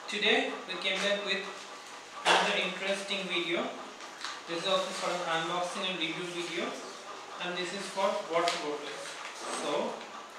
Today we came back with another interesting video. This is also for an unboxing and review video, and this is for water bottles. So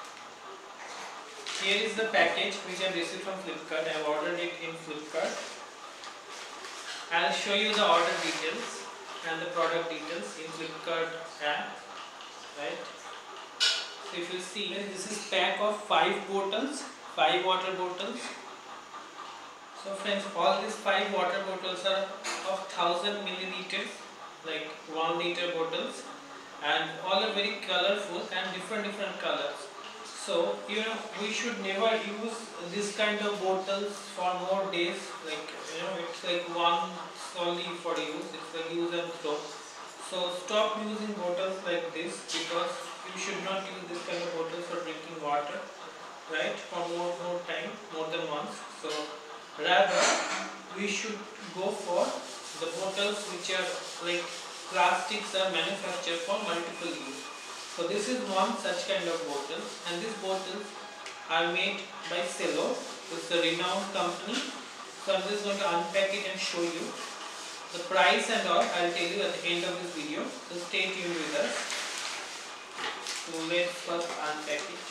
here is the package which I received from Flipkart. I have ordered it in Flipkart. I'll show you the order details and the product details in Flipkart app. Right. So if you see, this is pack of 5 bottles, 5 water bottles. So friends, all these 5 water bottles are of 1000 milliliters, like 1 liter bottles, and all are very colorful and different colors. So we should never use this kind of bottles for more days. Like it's like one solely for use. It's like use and throw. So stop using bottles like this, because you should not use this kind of bottles for drinking water, right? For more time, more than once. So rather, we should go for the bottles which are like plastics are manufactured for multiple use. So this is one such kind of bottle, and these bottles are made by Cello. It's a renowned company. So I'm just going to unpack it and show you the price and all. I'll tell you at the end of this video. So stay tuned with us. So let's first unpack it.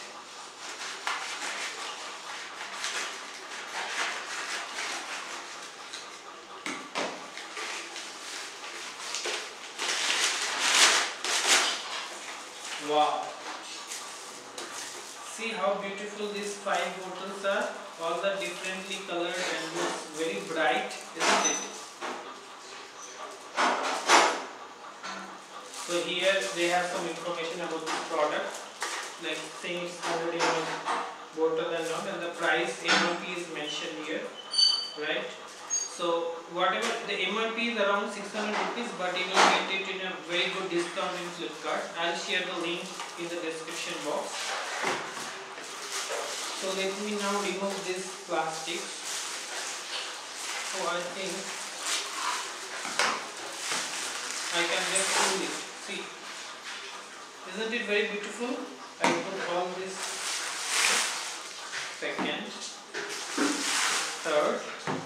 Wow! See how beautiful these 5 bottles are. All are differently colored and looks very bright, isn't it? So here they have some information about this product, like things 100 ml bottle and all, and the price MRP is mentioned here, right? So whatever the MRP is around 600 rupees, but you will get it in a very good discount in Flipkart. I'll share the link in the description box. So let me now remove this plastic. So I think I can just pull it. See, isn't it very beautiful? I put all this second, third,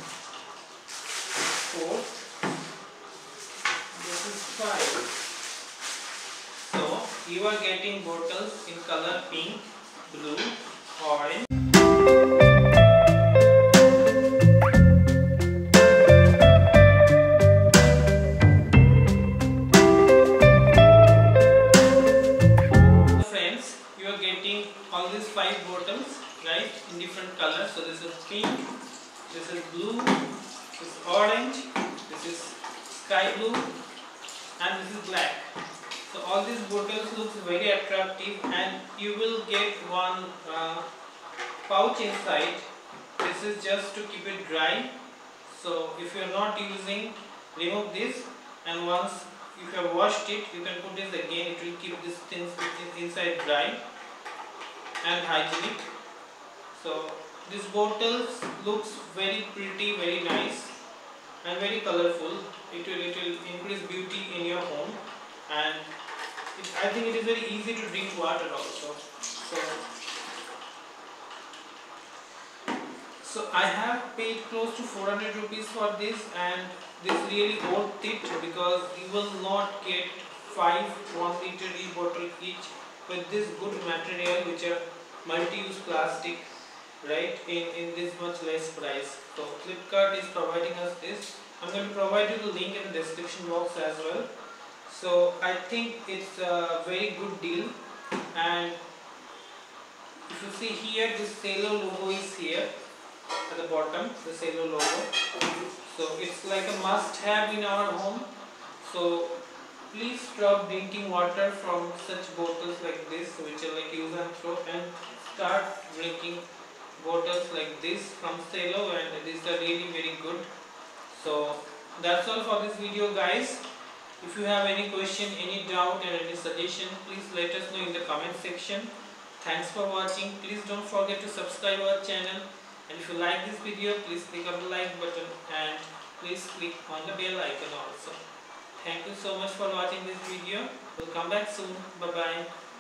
fourth, this is 5. So you are getting bottles in color pink, blue, orange. So friends, you are getting all these 5 bottles, right, in different colors. So this is pink, this is blue, this is orange, this is sky blue, and this is black. So all these bottles looks very attractive, and you will get one pouch inside. This is just to keep it dry. So if you are not using, remove this, and once if you have washed it, you can put this again. It will keep these things inside dry and hygienic. So this bottles looks very pretty, very nice, and very colorful. It will increase beauty in your home, and I think it is very easy to drink water also. So I have paid close to 400 rupees for this, and this really worth it, because you will not get 5 1-liter bottle each with this good material which are multi-use plastic, right, in this much less price. So Flipkart is providing us this. I'm going to provide you the link in the description box as well. So I think it's a very good deal, and if you see here, this Cello logo is here at the bottom, the Cello logo. So it's like a must-have in our home. So please stop drinking water from such bottles like this, which are like use and throw, and start drinking bottles like this from Cello, and these are really very good. So that's all for this video, guys. If you have any question, any doubt, and any suggestion, please let us know in the comment section. Thanks for watching. Please don't forget to subscribe our channel, and if you like this video, please click on the like button, and please click on the bell icon also. Thank you so much for watching this video. We'll come back soon. Bye bye.